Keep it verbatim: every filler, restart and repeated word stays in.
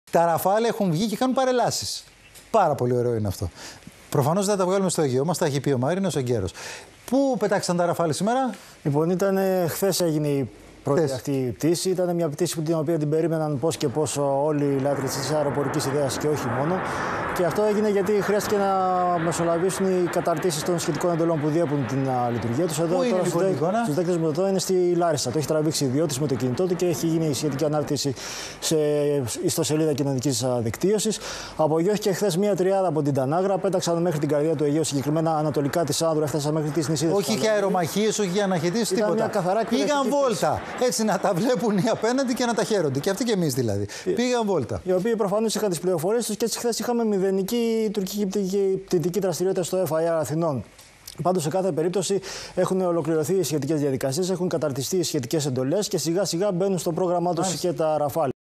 Τα Ραφάλ έχουν βγει και κάνουν παρελάσεις. Πάρα πολύ ωραίο είναι αυτό. Προφανώς δεν θα τα βγάλουμε στο Αιγαίο μας, τα έχει πει ο Μαρίνος Εγκαίρος. Πού πετάξαν τα Ραφάλ σήμερα? Λοιπόν, ήταν χθες έγινε η πρώτη Θες. αυτή η πτήση. Ήταν μια πτήση την οποία την περίμεναν πώς και πώς όλοι οι λάτρες της αεροπορικής ιδέας και όχι μόνο. Και αυτό έγινε γιατί χρειάστηκε να μεσολαβήσουν οι καταρτήσεις των σχετικών εντολών που διέπουν την uh, λειτουργία τους. Εδώ τώρα στους δέκτες μου εδώ είναι στη Λάρισα. Το έχει τραβήξει ιδιώτης με το κινητό του και έχει γίνει η σχετική ανάρτηση σε ιστοσελίδα κοινωνικής δικτύωσης. Απογειώθηκε χθες μια τριάδα από την Τανάγρα, πέταξαν μέχρι την καρδιά του Αιγαίου, συγκεκριμένα ανατολικά της Άνδρου, έφτασαν μέχρι τις νησίδες. Όχι για αερομαχίες, όχι για αναχαιτήσεις, τίποτα. Πήγαν βόλτα. Έτσι να τα βλέπουν οι απέναντι και να τα χαίρονται. Και αυτοί και εμείς δηλαδή. Πήγαν βόλτα. Οι οποίοι προφανώς είχαν τις πληροφορίες τους και έτσι χθες είχαμε μηδενική τουρκική πτυτική δραστηριότητα στο εφ άι αρ Αθηνών. Πάντως, σε κάθε περίπτωση έχουν ολοκληρωθεί οι σχετικές διαδικασίες, έχουν καταρτιστεί οι σχετικές εντολές και σιγά σιγά μπαίνουν στο πρόγραμμά τους και τα Ραφάλ.